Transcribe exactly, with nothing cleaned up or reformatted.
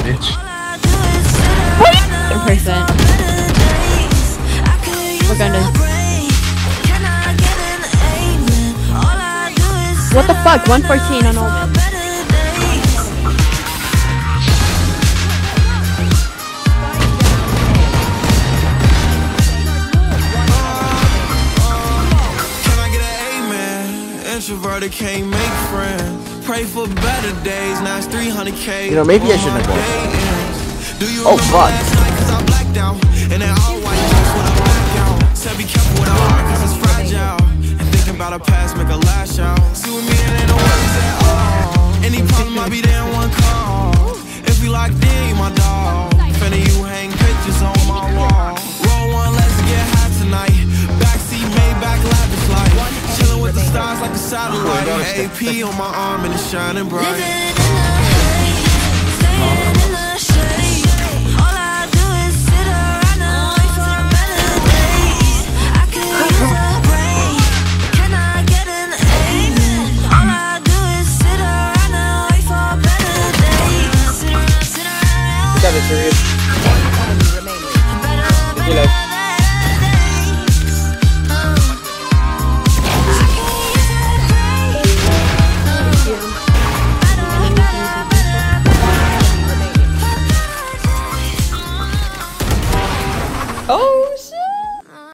bitch. ten percent. We're gonna. What the fuck? one fourteen on Omen. Introverted can't make friends. Pray for better days. Now it's three hundred K. You know, maybe I shouldn't have gone. Oh fuck. And then all white just when I black out. Said be careful with our heart cause it's fragile. And thinking about our past make a lash out. See with me it ain't no worries at all. Any problem I be there in one call. If we locked in, you my dog. Finna you hang pictures on my wall. Roll one, let's get high tonight. Backseat made back lavish light. Chilling with the stars like a satellite. A P on my arm and it's shining bright.